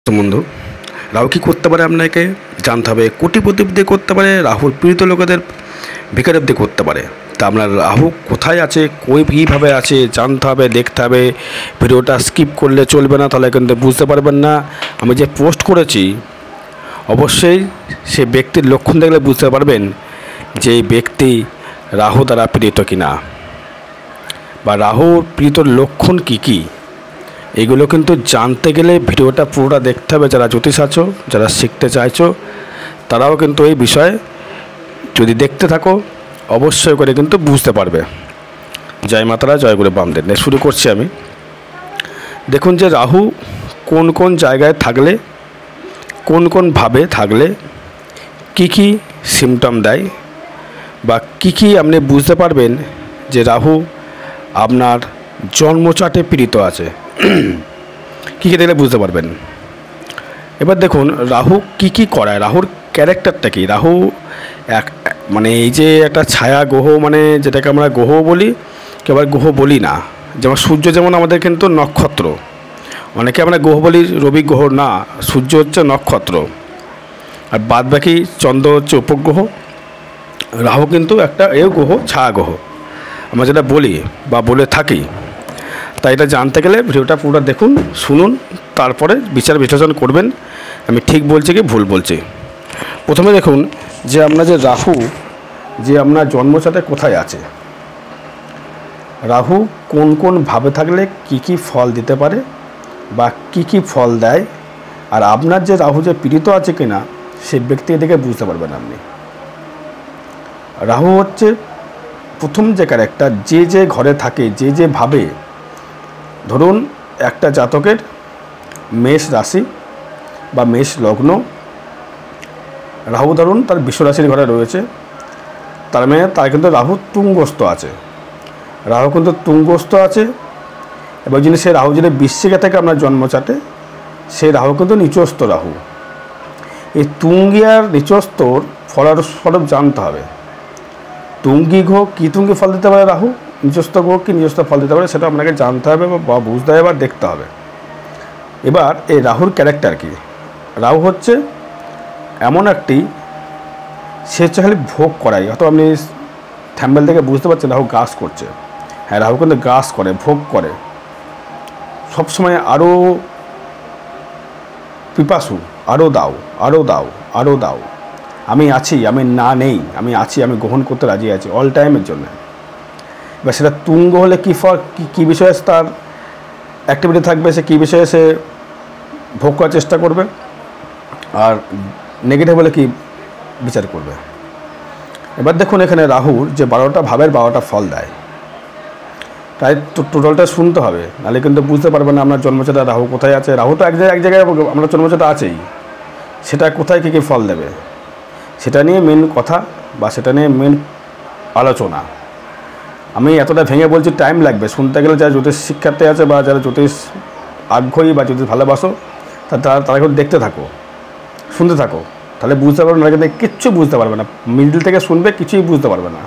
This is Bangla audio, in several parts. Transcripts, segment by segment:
বন্ধু, রাহু কি করতে পারে আপনাকে জানতে হবে। কোটিপতি অব্দি করতে পারে, রাহুর পীড়িত লোকেদের ভিখারি অব্দি করতে পারে। তা আপনার রাহু কোথায় আছে, কীভাবে আছে জানতে হবে, দেখতে হবে। ভিডিওটা স্কিপ করলে চলবে না, তাহলে কিন্তু বুঝতে পারবেন না। আমি যে পোস্ট করেছি অবশ্যই সে ব্যক্তির লক্ষণ দেখলে বুঝতে পারবেন যে এই ব্যক্তি রাহু দ্বারা পীড়িত কিনা, বা রাহুর পীড়িত লক্ষণ কী কী। এগুলো কিন্তু জানতে গেলে ভিডিওটা পুরোটা দেখতে হবে। যারা জ্যোতিষ আছো, যারা শিখতে চাইছো, তারাও কিন্তু এই বিষয়ে যদি দেখতে থাকো অবশ্যই করে কিন্তু বুঝতে পারবে। জয় মাতারা, জয় গুরু বামদেব। শুরু করছি আমি। দেখুন যে রাহু কোন কোন জায়গায় থাকলে, কোন কোনভাবে থাকলে কি কি সিমটম দেয়, বা কি কি আপনি বুঝতে পারবেন যে রাহু আপনার জন্মচাটে পীড়িত আছে। কী কী দেখলে বুঝতে পারবেন। এবার দেখুন রাহু কি কি করায়, রাহুর ক্যারেক্টারটা কি। রাহু মানে এই যে একটা ছায়া গ্রহ, মানে যেটাকে আমরা গ্রহ বলি, কেউ আবার গ্রহ বলি না। যেমন সূর্য, যেমন আমাদের কিন্তু নক্ষত্র, অনেকে আমরা গ্রহ বলি, রবি গ্রহ না, সূর্য হচ্ছে নক্ষত্র, আর বাদ বাকি চন্দ্র হচ্ছে উপগ্রহ। রাহু কিন্তু একটা এও গ্রহ, ছায়া গ্রহ আমরা যেটা বলি বা বলে থাকি। তাই এটা জানতে গেলে ভিডিওটা পুরো দেখুন, শুনুন, তারপরে বিচার বিশ্লেষণ করবেন আমি ঠিক বলছি কি ভুল বলছি। প্রথমে দেখুন যে আপনার যে রাহু, যে আপনার জন্মচাটে কোথায় আছে, রাহু কোন কোন ভাবে থাকলে কি কি ফল দিতে পারে বা কি কি ফল দেয়, আর আপনার যে রাহু যে পীড়িত আছে কিনা সেই ব্যক্তি দেখে বুঝতে পারবেন আপনি। রাহু হচ্ছে প্রথম যে ক্যারেক্টার, যে যে ঘরে থাকে, যে যে ভাবে। ধরুন একটা জাতকের মেষ রাশি বা মেষ লগ্ন, রাহু ধরুন তার বৃষ রাশির ঘরে রয়েছে, তার মানে তার কিন্তু রাহু তুঙ্গস্থ আছে। রাহু কিন্তু তুঙ্গস্থ আছে। এবার যদি সে রাহু যদি বৃশ্চিকে থেকে আপনার জন্মচাটে, সেই রাহু কিন্তু নিচস্থ রাহু। এই তুঙ্গি আর নিচস্থর ফলস্বরূপ জানতে হবে। তুঙ্গি গ্রহ কী তুঙ্গি ফল দিতে পারে, রাহু নিজস্ব গ্রহ কি নিজস্ব ফল দিতে পারে, সেটা আপনাকে জানতে হবে বা বুঝতে হবে বা দেখতে হবে। এবার এই রাহুর ক্যারেক্টার কি। রাহু হচ্ছে এমন একটি, সে হচ্ছে খালি ভোগ করাই। অত আপনি থ্যাম্বেল থেকে বুঝতে পারছেন রাহু গ্রাস করছে। হ্যাঁ, রাহু কিন্তু গ্রাস করে, ভোগ করে, সবসময় আরও পিপাসু, আরও দাও, আরও দাও, আরও দাও, আমি আছি, আমি না নেই, আমি আছি, আমি গ্রহণ করতে রাজি আছি অল টাইমের জন্য। এবার সেটা তুঙ্গ হলে কী ফল, কী বিষয়ে তার অ্যাক্টিভিটি থাকবে, সে কী বিষয়ে সে ভোগ করার চেষ্টা করবে, আর নেগেটিভ হলে কী বিচার করবে। এবার দেখুন এখানে রাহুর যে 12টা ভাবের 12টা ফল দেয়, তাই টোটালটা শুনতে হবে, নাহলে কিন্তু বুঝতে পারবেন না আপনার জন্মচাটে রাহু কোথায় আছে। রাহু তো এক জায়গায় আমরা জন্মচাটে আছেই, সেটা কোথায় কী কী ফল দেবে সেটা নিয়ে মেন কথা, বা সেটা নিয়ে মেন আলোচনা। আমি এতটা ভেঙে বলছি, টাইম লাগবে শুনতে গেলে। যারা জ্যোতিষ শিক্ষার্থী আছে বা যারা জ্যোতিষ আগ্রহী বা জ্যোতিষ ভালোবাসো, তারা কিন্তু দেখতে থাকো, শুনতে থাকো, তাহলে বুঝতে পারবে না। কিন্তু কিচ্ছু বুঝতে পারবে না, মিডল থেকে শুনবে কিছুই বুঝতে পারবে না।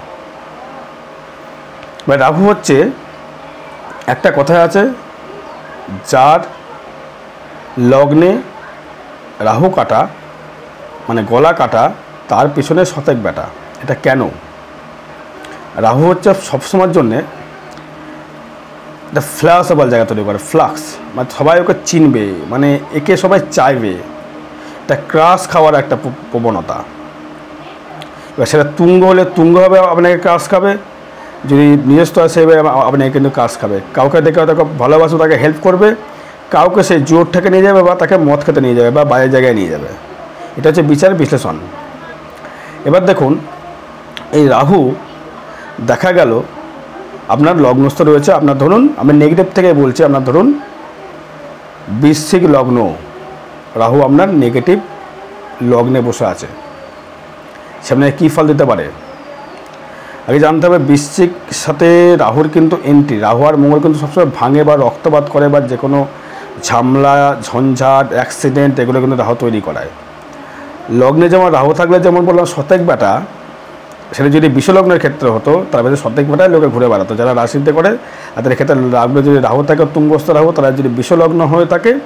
বা রাহু হচ্ছে একটা কথা আছে, যার লগ্নে রাহু কাটা মানে গলা কাটা, তার পিছনে শতেক বেটা। এটা কেন? রাহু হচ্ছে সবসময়ের জন্যে একটা ফ্লাক্সেবল জায়গা তৈরি করে, ফ্লাক্স, মানে সবাই ওকে চিনবে, মানে একে সবাই চাইবে। এটা ক্রাশ খাওয়ার একটা প্রবণতা। এবার সেটা তুঙ্গ হলে তুঙ্গ হবে, আপনাকে ক্রাশ খাবে। যদি নিজস্ব আসে আপনাকে কিন্তু ক্রাশ খাবে। কাউকে দেখে তাকে ভালোবাসো, তাকে হেল্প করবে, কাউকে সে জোর থেকে নিয়ে যাবে, বা তাকে মদ খেতে নিয়ে যাবে, বা বাইরের জায়গায় নিয়ে যাবে। এটা হচ্ছে বিচার বিশ্লেষণ। এবার দেখুন এই রাহু দেখা গেল আপনার লগ্নস্থ রয়েছে, আপনার ধরুন আমি নেগেটিভ থেকে বলছি, আপনার ধরুন বৃশ্চিক লগ্ন, রাহু আপনার নেগেটিভ লগ্নে বসে আছে, সামনে কী ফল দিতে পারে আগে জানতে হবে। বৃশ্চিক সাথে রাহুর কিন্তু এন্ট্রি, রাহু আর মঙ্গল কিন্তু সবসময় ভাঙে বা রক্তপাত করে, বা যে কোনো ঝামেলা, ঝঞ্ঝাট, অ্যাক্সিডেন্ট, এগুলো কিন্তু রাহু তৈরি করায়। লগ্নে যেমন রাহু থাকলে, যেমন বললাম শতেক বেটা, সেটা যদি বিশ্বলগ্নের ক্ষেত্রে হতো, তার মধ্যে শতেক বেটায় লোকে ঘুরে বেড়াতো যারা রাশিতে করে। আর তাদের ক্ষেত্রে লগ্নে যদি রাহু থাকে, তুঙ্গস্থ রাহু, তারা যদি বিশ্বলগ্ন হয়ে থাকে,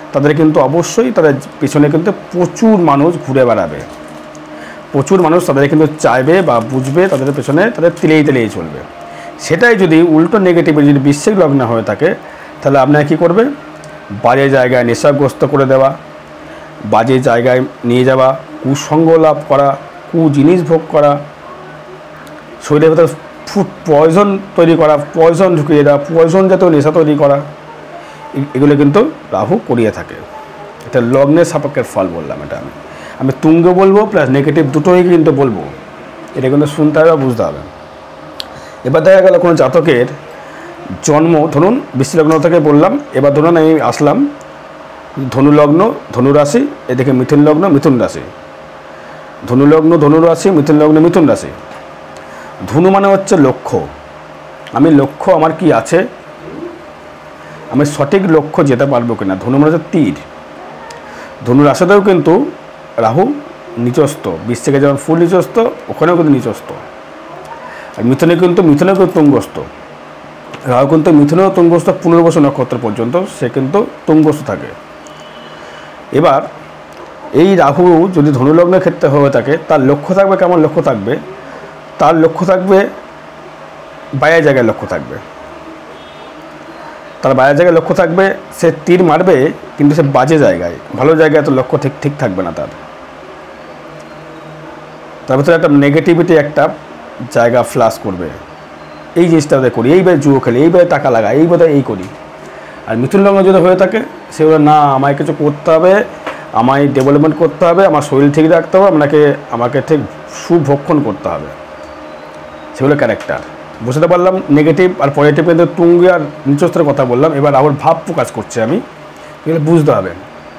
তাদের কিন্তু অবশ্যই তাদের পিছনে কিন্তু প্রচুর মানুষ ঘুরে বেড়াবে, প্রচুর মানুষ তাদের কিন্তু চাইবে বা বুঝবে, তাদের পেছনে তাদের তেলেই চলবে। সেটাই যদি উল্টো নেগেটিভে যদি বৃশ্চিক লগ্ন হয়ে থাকে, তাহলে আপনার কী করবে? বাজে জায়গায় নেশাগ্রস্ত করে দেওয়া, বাজে জায়গায় নিয়ে যাওয়া, কুসঙ্গ লাভ করা, জিনিস ভোগ করা, শরীরের ভেতরে ফুড পয়জন তৈরি করা, পয়জন ঢুকিয়ে দেওয়া, পয়জন জাতীয় নেশা তৈরি করা, এগুলো কিন্তু রাহু করিয়ে থাকে। এটা লগ্নের সাপেক্ষের ফল বললাম। এটা আমি তুঙ্গ বলবো প্লাস নেগেটিভ দুটোই কিন্তু বলবো, এটা কিন্তু শুনতে হবে বা বুঝতে হবে। এবার দেখা গেল কোনো জাতকের জন্ম ধরুন বৃশ্চিক লগ্ন থেকে বললাম, এবার ধরুন আমি আসলাম ধনু লগ্ন, ধনু রাশি, এদিকে মিথুন লগ্ন, মিথুন রাশি, ধনু লগ্ন, ধনু রাশি, মিথুন লগ্ন, মিথুন রাশি। ধনু মানে হচ্ছে লক্ষ্য, আমি লক্ষ্য আমার কি আছে, আমি সঠিক লক্ষ্য যেতে পারবো কিনা। ধনু মানে হচ্ছে তীর। ধনু রাশিতেও কিন্তু রাহু নিচস্থ, বৃশ্চিকে যেমন ফুল নিচস্থ, ওখানেও কিন্তু নিচস্থ। আর মিথুনেও কিন্তু তুঙ্গস্থ। রাহু কিন্তু মিথুনেও তুঙ্গস্থ, পুনর্বসু নক্ষত্র পর্যন্ত সে কিন্তু তুঙ্গস্থ থাকে। এবার এই রাহু যদি ধনুলগ্নের ক্ষেত্রে হয়ে থাকে, তার লক্ষ্য থাকবে কেমন? লক্ষ্য থাকবে, তার লক্ষ্য থাকবে বাইরের জায়গায় লক্ষ্য থাকবে, তার বাইরের জায়গায় লক্ষ্য থাকবে। সে তীর মারবে কিন্তু সে বাজে জায়গায়, ভালো জায়গায় তো লক্ষ্য ঠিক থাকবে না। তার ভিতরে একটা নেগেটিভিটি একটা জায়গা ফ্লাশ করবে, এই জিনিসটা করি, এইবারে জুয়ো খেলি, এইবারে টাকা লাগাই, এই বোধহয় এই করি। আর মিথুন লগ্ন যদি হয়ে থাকে, সেগুলো না আমায় কিছু করতে হবে, আমায় ডেভেলপমেন্ট করতে হবে, আমার শরীর ঠিক রাখতে হবে, আমাকে ঠিক সুভক্ষণ করতে হবে, সেগুলো ক্যারেক্টার। বুঝতে পারলাম নেগেটিভ আর পজিটিভ, কিন্তু তুঙ্গে আর নিচস্থের কথা বললাম। এবার রাহুর ভাব প্রকাশ করছে আমি, এগুলো বুঝতে হবে।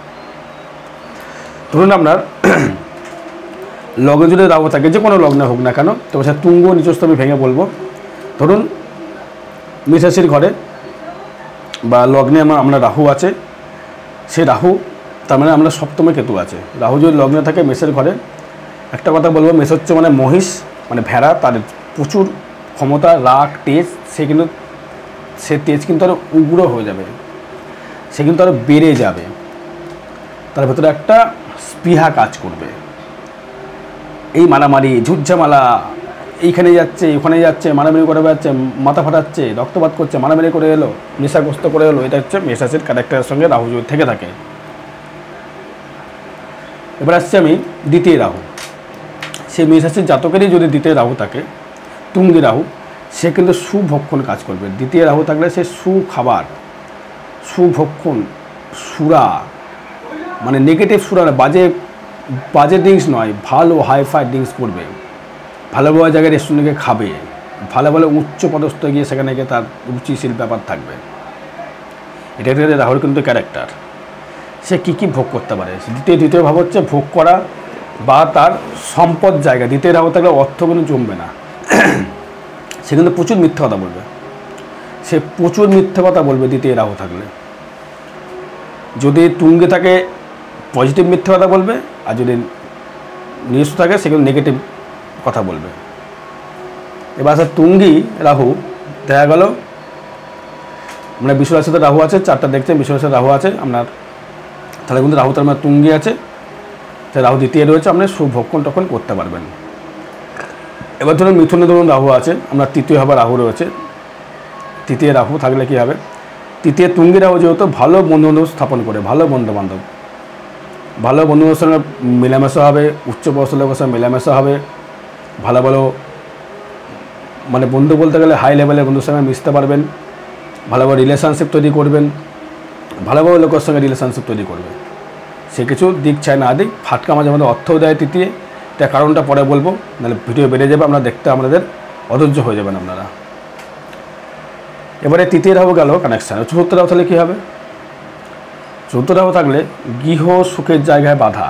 ধরুন আপনার লগ্নে যদি রাহু থাকে, যে কোনো লগ্নে হোক না কেন, তো সে তুঙ্গ নিচস্থ আমি ভেঙে বলবো। ধরুন মেষ রাশির ঘরে বা লগ্নে আমরা রাহু আছে, সে রাহু তার মানে আমরা সপ্তমে কেতু আছে। রাহু যদি লগ্নে থাকে মেষের ঘরে, একটা কথা বলবো, মেষ হচ্ছে মানে মহিষ, মানে ভেড়া, তার প্রচুর ক্ষমতা, রাগ, তেজ, সে তেজ কিন্তু আরও উগ্র হয়ে যাবে, সে কিন্তু আরও বেড়ে যাবে, তার ভেতরে একটা স্পৃহা কাজ করবে। এই মারামারি, ঝুটঝামালা, এইখানে যাচ্ছে ওখানে যাচ্ছে, মারামারি করে যাচ্ছে, মাথা ফাটাচ্ছে, রক্তপাত করছে, মারামারি করে এলো, নেশাগ্রস্ত করে এলো, এটা হচ্ছে মেষ রাশির ক্যারেক্টারের সঙ্গে রাহু যদি থেকে থাকে। এবার আসছে আমি দ্বিতীয় রাহু। সে মেষ রাশির জাতকেরই যদি দ্বিতীয় রাহু থাকে, তুঙ্গি রাহু, সে কিন্তু সুভক্ষণ কাজ করবে। দ্বিতীয় রাহু থাকলে সে সুখাবার, সুভক্ষণ, সুরা, মানে নেগেটিভ সুরা, বাজে ড্রিঙ্কস নয়, ভালো হাইফাই ড্রিঙ্কস করবে, ভালো ভালো জায়গায় রেস্টুরেন্টে খাবে, ভালো ভালো উচ্চ পদস্থ গিয়ে সেখানে গিয়ে তার রুচিশীল ব্যাপার থাকবে। এটা রাহুর কিন্তু ক্যারেক্টার। সে কী ভোগ করতে পারে, দ্বিতীয় ভাব হচ্ছে ভোগ করা বা তার সম্পদ জায়গা। দ্বিতীয় রাহু থাকলে অর্থ কিন্তু জমবে না, সে কিন্তু প্রচুর মিথ্যা কথা বলবে, সে প্রচুর মিথ্যা কথা বলবে দ্বিতীয় রাহু থাকলে। যদি তুঙ্গে থাকে পজিটিভ মিথ্যা কথা বলবে, আর যদি নিজস্ব থাকে সেগুলো নেগেটিভ কথা বলবে। এবার স্যার তুঙ্গি রাহু দেখা গেল মানে বিশ্বরাশিতে রাহু আছে, চারটা দেখছেন বিশ্বরাশিতে রাহু আছে আপনার, তাহলে কিন্তু রাহু তার মানে তুঙ্গি আছে, তাই রাহু দ্বিতীয় রয়েছে, আপনি সুভক্ষণ তখন করতে পারবেন। এবার ধরুন মিথুনে ধরুন রাহু আছে, আপনার তৃতীয় হবে রাহু রয়েছে। তৃতীয় রাহু থাকলে কী হবে? তৃতীয় তুঙ্গি রাহু যেহেতু ভালো বন্ধুবান্ধব স্থাপন করে, ভালো বন্ধুবান্ধবের সঙ্গে মেলামেশা হবে, উচ্চ বয়সের লোকের সঙ্গে মেলামেশা হবে, ভালো মানে বন্ধু বলতে গেলে হাই লেভেলের বন্ধুর সঙ্গে মিশতে পারবেন, ভালো রিলেশনশিপ তৈরি করবেন, ভালো লোকের সঙ্গে রিলেশনশিপ তৈরি করবে। সে কিছু দিক চায় না দিক, ফাটকা মাঝে মধ্যে অর্থও দেয় তৃতীয়, তার কারণটা পরে বলবো, নাহলে ভিডিও বেড়ে যাবে, আমরা দেখতে আমাদের অধৈর্য হয়ে যাবেন আপনারা। এবারে তৃতীয় রাহু গেল কানেকশান। চতুর্থ রাহু তাহলে কী হবে? চতুর্থ রাহু থাকলে গৃহ সুখের জায়গায় বাধা,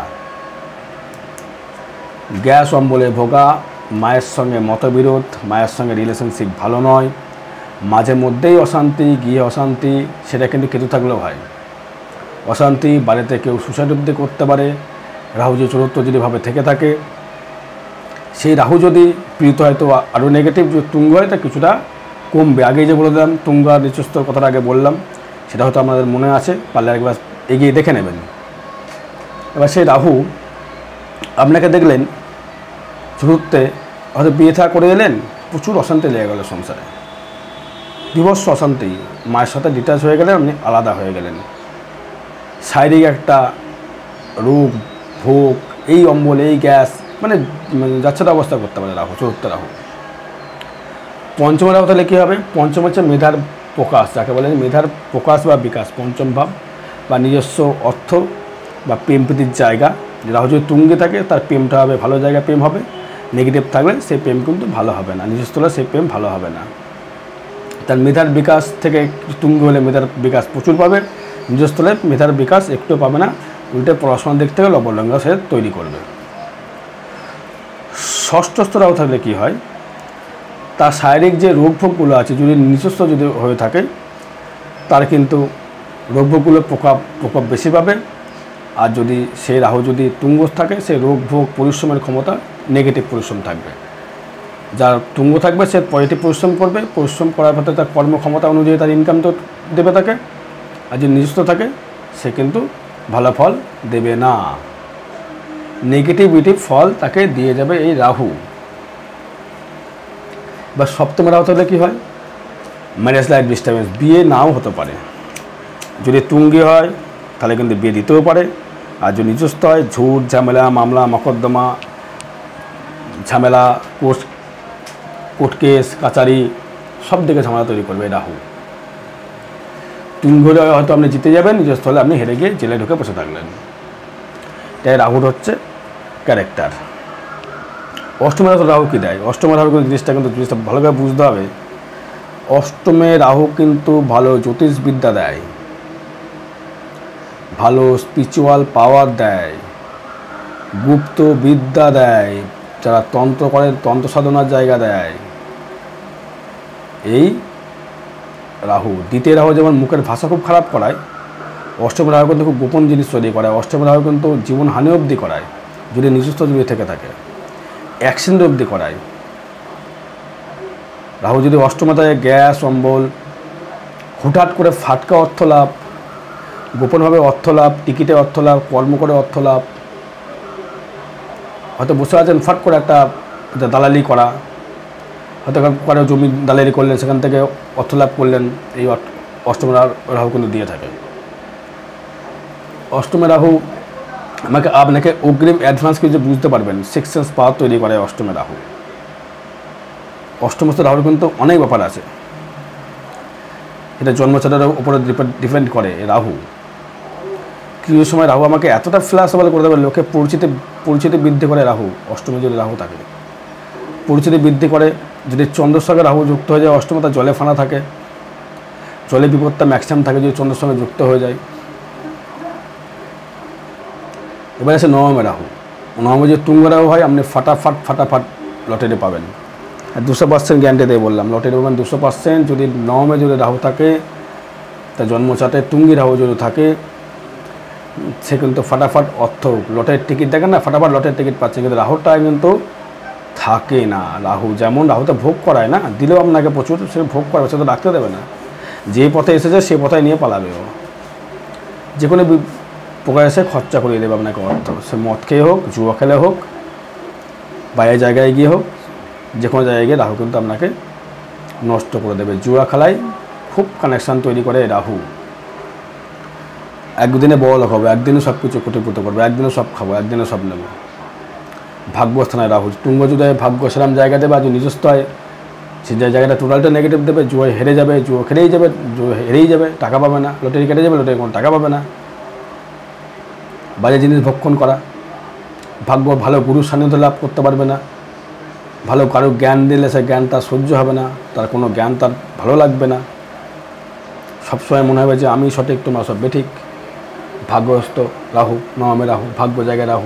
গ্যাস অম্বলে ভোগা, মায়ের সঙ্গে মতবিরোধ, মায়ের সঙ্গে রিলেশনশিপ ভালো নয়, মাঝে মধ্যেই অশান্তি, গৃহে অশান্তি, সেটা কিন্তু কেতু থাকলেও হয়। অশান্তি, বাড়িতে কেউ সুসাইড অবধি করতে পারে। রাহু যে চতুর্থ যদি ভাবে থেকে থাকে, সেই রাহু যদি পীড়িত হয় তো আরও নেগেটিভ, যদি তুঙ্গ হয় তা কিছুটা কমবে। আগেই যে বলে দিলাম তুঙ্গ আর নিচস্থ কথাটা আগে বললাম, সেটা হয়তো আমাদের মনে আছে, পারলে একবার এগিয়ে দেখে নেবেন। এবার সেই রাহু আপনাকে দেখলেন শুরুতে হয়তো বিয়ে থা করে এলেন, প্রচুর অশান্তি লেগে গেল সংসারে, বিভৎস অশান্তি, মায়ের সাথে ডিটাচ হয়ে গেলেন, আপনি আলাদা হয়ে গেলেন, শারীরিক একটা রোগ ভোগ, এই অম্বল, এই গ্যাস, মানে যাচ্ছেটা অবস্থা করতে পারে রাহু, চতুর্থ রাহু। পঞ্চম রাহু তাহলে কী হবে? পঞ্চম হচ্ছে মেধার প্রকাশ, যাকে বলে মেধার প্রকাশ বা বিকাশ, পঞ্চম ভাব বা নিজস্ব অর্থ বা প্রেম প্রীতির জায়গা। রাহু যদি তুঙ্গে থাকে তার প্রেমটা হবে ভালো জায়গায় প্রেম হবে, নেগেটিভ থাকলে সেই প্রেম কিন্তু ভালো হবে না, নিজস্ব তলায় সেই প্রেম ভালো হবে না। তার মেধার বিকাশ থেকে তুঙ্গে হলে মেধার বিকাশ প্রচুর পাবে, নিজস্ব তলায় মেধার বিকাশ একটু পাবে না, উল্টে পড়াশোনার দিক থেকে লবলঙ্গ সে তৈরি করবে। ষষ্ঠস্থ রাহু থাকলে কী হয়? তার শারীরিক যে রোগভোগগুলো আছে যদি নিজস্ব যদি হয়ে থাকে তার কিন্তু রোগভোগগুলো প্রকোপ বেশি পাবে। আর যদি সেই রাহু যদি তুঙ্গ থাকে সেই রোগভোগ পরিশ্রমের ক্ষমতা নেগেটিভ পরিশ্রম থাকবে। যার তুঙ্গ থাকবে সে পজিটিভ পরিশ্রম করবে, পরিশ্রম করার পথে তার কর্মক্ষমতা অনুযায়ী তার ইনকাম তো দেবে তাকে। আর যদি নিজস্ব থাকে সে কিন্তু ভালো ফল দেবে না, নেগেটিভিটি ফল তাকে দিয়ে যাবে এই রাহু। বা সপ্তম রাহু তাহলে কী হয়? ম্যারেজ লাইফ ডিস্টার্বেন্স, বিয়ে নাও হতে পারে। যদি তুঙ্গি হয় তাহলে কিন্তু বিয়ে দিতেও পারে, আর যদি নিজস্ব হয় ঝুট ঝামেলা, মামলা মকদ্দমা, ঝামেলা, কোর্ট কেস কাচারি সব দিকে ঝামেলা তৈরি করবে রাহু। তুঙ্গ হলে হয়তো আপনি জিতে যাবেন, নিজস্ব হলে আপনি হেরে গিয়ে জেলে ঢুকে বসে থাকলেন। তাই রাহুর হচ্ছে ক্যারেক্টার। অষ্টমে রাহু কী দেয়? অষ্টমে রাহু কিন্তু জিনিসটা ভালোভাবে বুঝতে হবে। অষ্টমে রাহু কিন্তু ভালো জ্যোতিষবিদ্যা দেয়, ভালো স্পিরিচুয়াল পাওয়ার দেয়, গুপ্ত বিদ্যা দেয়, যারা তন্ত্র করে তন্ত্র সাধনার জায়গা দেয় এই রাহু। দ্বিতীয় রাহু যেমন মুখের ভাষা খুব খারাপ করায়, অষ্টম রাহু কিন্তু খুব গোপন জিনিস তৈরি করায়। অষ্টম রাহু কিন্তু জীবন হানি অবধি করায় যদি নিজস্ব যদি থেকে থাকে, অ্যাক্সিডেন্ট অবধি করায়। রাহু যদি অষ্টমতায় গ্যাস অম্বল, হুটহাট করে ফাটকা অর্থ লাভ, গোপনভাবে অর্থ লাভ, টিকিটে অর্থ লাভ, কর্ম করে অর্থ লাভ, হয়তো বসে আছেন ফাট করে একটা দালালি করা, হয়তো কারো জমি দালালি করলেন সেখান থেকে অর্থ লাভ করলেন, এই অষ্টম রাহু কিন্তু দিয়ে থাকে। অষ্টমে রাহু আপনাকে অগ্রিম অ্যাডভান্স কিছু বুঝতে পারবেন, সিক্স সেন্স পাওয়ার তৈরি করে অষ্টমে রাহু। অষ্টমস্থ রাহুর কিন্তু অনেক ব্যাপার আছে, এটা জন্মছটের উপরে ডিপেন্ড করে রাহু। কিছু সময় রাহু আমাকে এতটা ফ্ল্যাশেবল করে দেবে, লোকে পরিচিতি বৃদ্ধি করে রাহু। অষ্টমে যদি রাহু থাকে পরিচিতি বৃদ্ধি করে। যদি চন্দ্রের সঙ্গে রাহু যুক্ত হয়ে যায়, অষ্টমে তার জলে ফানা থাকে, জলে বিপদটা ম্যাক্সিমাম থাকে যদি চন্দ্রের সঙ্গে যুক্ত হয়ে যায়। এবার আছে নবমে রাহু। নবমে যদি তুঙ্গ রাহু হয় আপনি ফাটাফাট লটারি পাবেন, আর 200% গ্যারান্টি দিয়ে বললাম লটারি পাবেন 200%। যদি নবমে যদি রাহু থাকে, তার জন্মচাটে তুঙ্গি রাহু যদি থাকে, সে কিন্তু ফাটাফাট অর্থ লটারির টিকিট দেখেন না, ফাটাফাট লটারির টিকিট পাচ্ছে। কিন্তু রাহুটা কিন্তু থাকে না। রাহু যেমন রাহুতে ভোগ করায় না, দিলেও আপনাকে প্রচুর, সে ভোগ করাবে, সে তো রাখতে দেবে না। যে পথে এসেছে সে পথে নিয়ে পালাবে ও, যে কোনো প্রকার এসে খরচা করিয়ে দেবে আপনাকে অর্থ। সে মদ খেয়ে হোক, জুয়া খেলে হোক, বাইরের জায়গায় গিয়ে হোক, যে কোনো জায়গায় গিয়ে রাহু কিন্তু আপনাকে নষ্ট করে দেবে। জুয়া খেলায় খুব কানেকশান তৈরি করে রাহু। একদিনে বড় লোক হবে, একদিনে সব কিছু কোটিপতি করবে, একদিনে সব খাবো, একদিনে সব নেবো। ভাগ্যস্থানায় রাহু তুঙ্গ যদি ভাগ্য সেরাম জায়গা দেবে, আর যদি নিজস্ব হয় সে জায়গাটা টোটালটা নেগেটিভ দেবে, জুয়ায় হেরে যাবে, জুয়া হেরেই যাবে, টাকা পাবে না, লটারি কেটে যাবে, লটারি কোনো টাকা পাবে না। বাজে জিনিস ভক্ষণ করা, ভাগ্য ভালো গুরুর সান্নিধ্য লাভ করতে পারবে না, ভালো কারো জ্ঞান দিলে সে জ্ঞান তার সহ্য হবে না, তার কোনো জ্ঞান তার ভালো লাগবে না, সবসময় মনে হবে যে আমি সঠিক তোমরা সব বেঠিক। ভাগ্যস্থ রাহু, নবমে রাহু, ভাগ্য জায়গায় রাহু।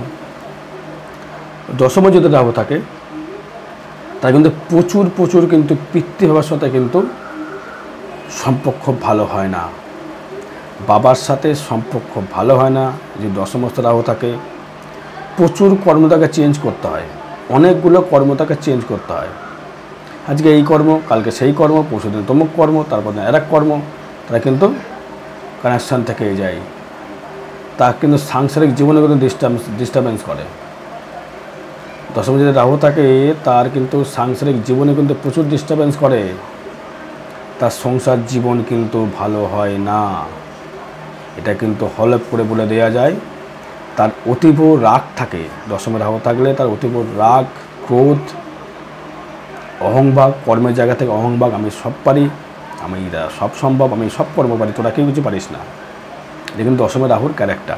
দশমে যদি রাহু থাকে তার কিন্তু প্রচুর কিন্তু পিতৃভাবের সাথে কিন্তু সম্পর্ক ভালো হয় না, বাবার সাথে সম্পর্ক ভালো হয় না। যদি দশমস্থ রাহু থাকে প্রচুর কর্ম তাকে চেঞ্জ করতে হয়, অনেকগুলো কর্ম তাকে চেঞ্জ করতে হয়। আজকে এই কর্ম, কালকে সেই কর্ম, পরশুদিন তমুক কর্ম, তারপর আর এক কর্ম, তারা কিন্তু কানেকশান থেকে যায়। তা কিন্তু সাংসারিক জীবনে কিন্তু ডিস্টার্বেন্স করে। দশমে যদি রাহু থাকে তার কিন্তু সাংসারিক জীবনে কিন্তু প্রচুর ডিস্টার্বেন্স করে, তার সংসার জীবন কিন্তু ভালো হয় না, এটা কিন্তু হলফ করে বলে দেওয়া যায়। তার অতীব রাগ থাকে, দশমে রাহু থাকলে তার অতীব রাগ, ক্রোধ, অহংভাগ, কর্মের জায়গা থেকে অহংভাগ, আমি সব পারি, আমি সব সম্ভব, আমি সব কর্ম পারি, তোরা কেউ কিছু পারিস না। এটা কিন্তু দশমে রাহুর ক্যারেক্টার।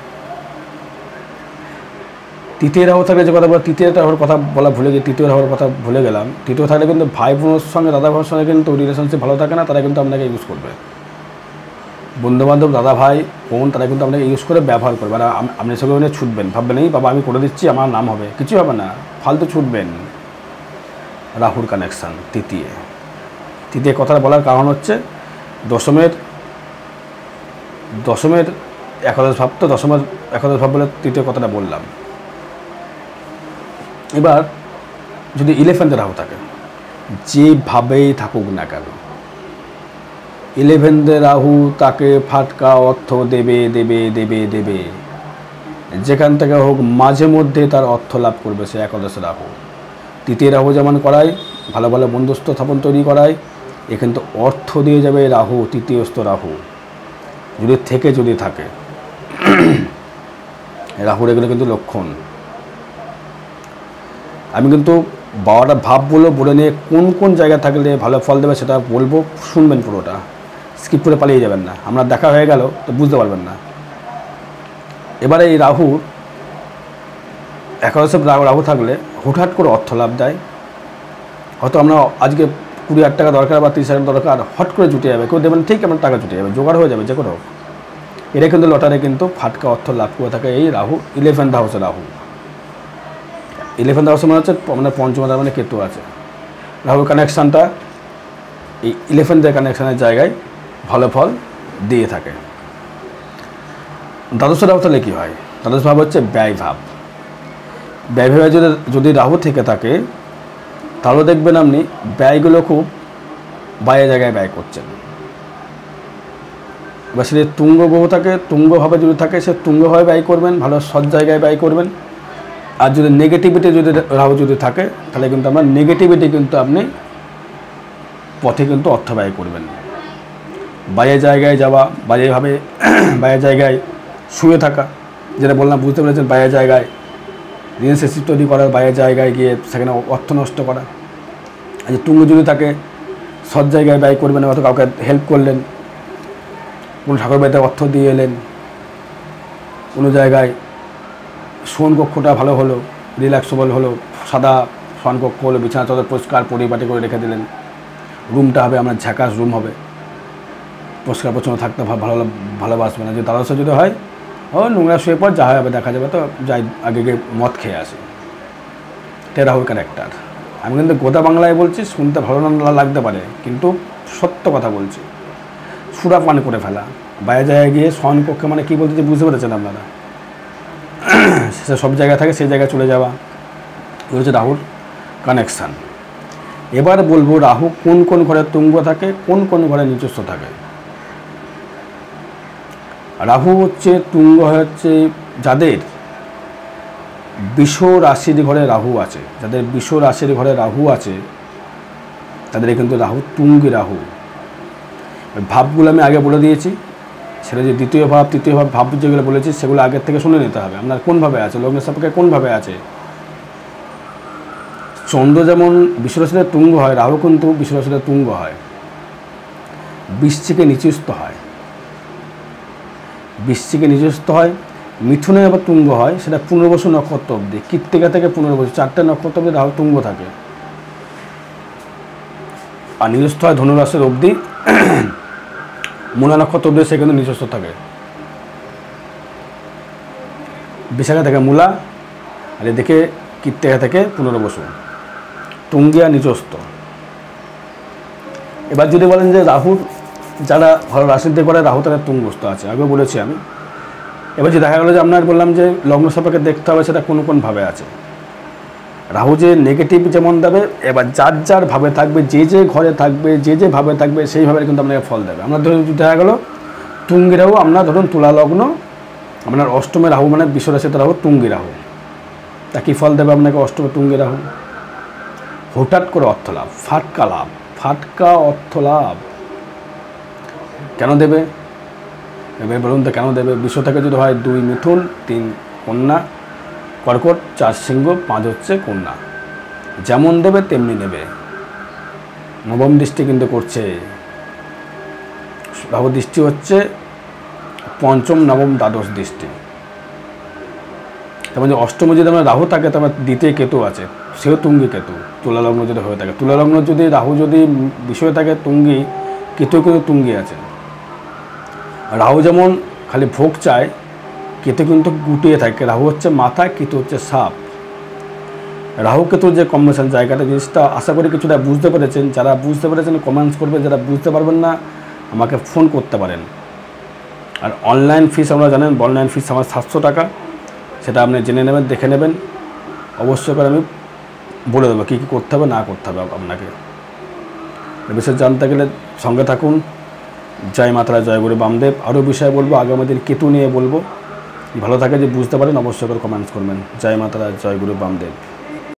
তৃতীয় রাহু থাকলে যে কথা বলা, তৃতীয় রাহুর কথা বলা ভুলে গিয়ে তৃতীয় রাহুর কথা ভুলে গেলাম। তৃতীয় থাকলে কিন্তু ভাই বোনের সঙ্গে, দাদা ভাইয়ের সঙ্গে কিন্তু রিলেশনশিপ ভালো থাকে না, তারা কিন্তু আপনাকে ইউজ করবে। বন্ধুবান্ধব, দাদা ভাই বোন, তারা কিন্তু আপনাকে ইউজ করে ব্যবহার করবে। আর আপনি সঙ্গে মানে ছুটবেন, ভাববেন এই বাবা আমি করে দিচ্ছি, আমার নাম হবে, কিছু হবে না, ফালতু ছুটবেন। রাহুর কানেকশান তৃতীয় কথাটা বলার কারণ হচ্ছে দশমের একাদশ ভাব, তো দশমের একাদশ ভাব বলে তৃতীয় কথাটা বললাম। এবার যদি 11th রাহু থাকে, যেভাবেই থাকুক না কেন, 11th রাহু তাকে ফাটকা অর্থ দেবে দেবে দেবে দেবে, যেখান থেকে হোক মাঝে মধ্যে তার অর্থ লাভ করবে সে একাদশ রাহু। তৃতীয় রাহু যেমন করায়, ভালো ভালো বন্ধুত্ব স্থাপন তৈরি করায়, এ কিন্তু অর্থ দিয়ে যাবে রাহু, তৃতীয়স্থ রাহু যদি থাকে রাহুর এগুলো কিন্তু লক্ষণ। আমি কিন্তু 12টা ভাবগুলো বলে নিয়ে কোন কোন জায়গা থাকলে ভালো ফল দেবে সেটা বলবো, শুনবেন, পুরোটা স্কিপ করে পালিয়ে যাবেন না, আমরা দেখা হয়ে গেল তো বুঝতে পারবেন না। এবারে এই রাহুর একাদশে রাহু থাকলে হুটহাট করে অর্থ লাভ দেয়। হয়তো আমরা আজকে 20,000 টাকা দরকার বা 30,000 দরকার, হট করে জুটে যাবে, কেউ দেবেন ঠিক আমার টাকা জুটে যাবে, জোগাড় হয়ে যাবে যে কোনো। এটা কিন্তু লটারে কিন্তু ফাটকা অর্থ লাভ করে থাকে এই রাহু, 11th হাউসে রাহু। 11th হাউসে মানে হচ্ছে আমাদের পঞ্চম মানে কেতু আছে। রাহুর কানেকশানটা এই 11th কানেকশানের জায়গায় ভালো ফল দিয়ে থাকে। দ্বাদশ রাহু তাহলে কী হয়? দ্বাদশ ভাব হচ্ছে ব্যয় ভাব। ব্যয় ভাবে যদি রাহু থেকে থাকে তাহলে দেখবেন আপনি ব্যয়গুলো খুব বাইরে জায়গায় ব্যয় করছেন। বা সে তুঙ্গ গ্রহ থাকে, তুঙ্গভাবে যদি থাকে সে তুঙ্গভাবে ব্যয় করবেন, ভালো সৎ জায়গায় ব্যয় করবেন। আর যদি নেগেটিভিটি রাহু থাকে তাহলে কিন্তু আমরা নেগেটিভিটি কিন্তু আপনি পথে কিন্তু অর্থ ব্যয় করবেন। বাইরের জায়গায় যাওয়া, বাইরের জায়গায় শুয়ে থাকা, যেটা বললাম বুঝতে পেরেছেন, বাইরের জায়গায় রিলেশনশিপ তৈরি করার, বাইরের জায়গায় গিয়ে সেখানে অর্থ নষ্ট করা। আর যে তুঙ্গ যদি থাকে সৎ জায়গায় ব্যয় করবেন, হয়তো কাউকে হেল্প করলেন, কোনো ঠাকুর বাড়িতে অর্থ দিয়ে এলেন, কোনো জায়গায় শয়নকক্ষটা ভালো হলো, রিল্যাক্সেবল হলো, সাদা শয়নকক্ষ হলো, বিছানা চাদর পরিষ্কার পরিপাটি করে রেখে দিলেন, রুমটা হবে আপনার ঝাঁকাস রুম হবে, পরিষ্কার পরিচ্ছন্ন থাকতে ভালোবাসবে না। যে দ্বাদশে যদি হয় ও নোংরা শুয়ে পর যা হবে দেখা যাবে, তো যাই আগে গিয়ে মদ খেয়ে আসে। এটা রাহুর ক্যারেক্টার। আমি কিন্তু গোদা বাংলায় বলছি, শুনতে ভালো না লাগতে পারে, কিন্তু সত্য কথা বলছি। সুরা পান করে ফেলা, বাইরে জায়গায় গিয়ে শয়নকক্ষে মানে কী বলতে বুঝতে পেরেছেন আপনারা, সে সব জায়গায় থাকে সেই জায়গায় চলে যাওয়া, এগুলো হচ্ছে রাহুর কানেকশান। এবার বলবো রাহু কোন কোন ঘরে তুঙ্গ থাকে, কোন কোন ঘরে নিজস্ব থাকে। রাহু হচ্ছে তুঙ্গ হচ্ছে যাদের বৃষ রাশির ঘরে রাহু আছে, যাদের বৃষ রাশির ঘরে রাহু আছে তাদের কিন্তু রাহু তুঙ্গি রাহু। ভাবগুলো আমি আগে বলে দিয়েছি, সেটা যে দ্বিতীয় ভাব তৃতীয় ভাব যেগুলো বলেছি সেগুলো আগের থেকে শুনে নিতে হবে। আপনার কোনভাবে আছে, লগ্নের সাপেক্ষে কোনভাবে আছে। চন্দ্র যেমন বৃষরাশিতে তুঙ্গ হয়, রাহু কিন্তু বৃষরাশিতে তুঙ্গ হয়, বৃশ্চিকে নিচস্থ হয়, মিথুনে আবার তুঙ্গ হয়, সেটা পুনর্বসু নক্ষত্র অবধি, কৃত্তিকা থেকে পুনর্বসু 4টে নক্ষত্র অবধি রাহু তুঙ্গ থাকে। আর নিজস্ব হয় ধনুরাশির অবধি, মূলা নক্ষত্র অবধি সে কিন্তু নিজস্ব থাকে। বিশাখা থেকে মূলা, আর এদিকে কৃত্তিকা থেকে পুনর্বসু, তুঙ্গিয়া নিজস্ব। এবার যদি বলেন যে রাহুর যারা ভালো রাশিতে করে রাহু তারা তুঙ্গস্থ আছে, আগেও বলেছি আমি। এবার যে দেখা গেলো যে আপনার বললাম যে লগ্ন সাপেক্ষে দেখতে হবে সেটা কোন আছে। রাহু যে নেগেটিভ যেমন দেবে, এবার যার ভাবে থাকবে, যে ঘরে থাকবে, যে ভাবে থাকবে সেইভাবে কিন্তু আপনাকে ফল দেবে। আমরা ধরুন দেখা গেলো তুঙ্গি রাহু, আমরা ধরুন তুলা লগ্ন, আপনার অষ্টমে রাহু মানে বিশ্বরাশিতে রাহু, তুঙ্গি রাহু। তা কী ফল দেবে আপনাকে অষ্টমে তুঙ্গি রাহু? হঠাৎ করে অর্থ লাভ, ফাটকা লাভ, ফাটকা অর্থ লাভ। কেন দেবে এবার বলুন তো, কেন দেবে? বিশ্ব থেকে যদি হয় 2 মিথুন, 3 কন্যা, কর্কট, 4 সিংহ, 5 হচ্ছে কন্যা। যেমন দেবে তেমনি নেবে। নবম দৃষ্টি কিন্তু করছে, রাহু দৃষ্টি হচ্ছে পঞ্চম, নবম, দ্বাদশ দৃষ্টি। তার মানে অষ্টমে যদি আমরা রাহু থাকে, তারপর দ্বিতীয় কেতু আছে, সেও তুঙ্গি কেতু। তুলা লগ্ন যদি হয়ে থাকে, তুলা লগ্ন যদি রাহু যদি বিষয় থাকে তুঙ্গি, কেতু কিন্তু তুঙ্গি আছে। রাহু যেমন খালি ভোগ চায়, কেতু কিন্তু গুটিয়ে থাকে। রাহু হচ্ছে মাথা, কেতু হচ্ছে সাপ। রাহু কেতুর যে কম্বিনেশন জায়গাটা, জিনিসটা আশা করি কিছুটা বুঝতে পেরেছেন। যারা বুঝতে পেরেছেন কমেন্টস করবে, যারা বুঝতে পারবেন না আমাকে ফোন করতে পারেন। আর অনলাইন ফিস আমরা জানেন, অনলাইন ফিস আমার 700 টাকা। সেটা আপনি জেনে নেবেন, দেখে নেবেন। অবশ্যই করে আমি বলে দেবো কী কী করতে হবে না করতে হবে আপনাকে। এ বিষয়ে জানতে গেলে সঙ্গে থাকুন। জয় মাতারা, জয় গুরু বামদেব। আরও বিষয় বলবো, আগামী দিন কেতু নিয়ে বলবো। ভালো থাকে যে বুঝতে পারেন, অবশ্যই করে কমেন্টস করবেন। জয় মাতারা, জয় গুরু বামদেব।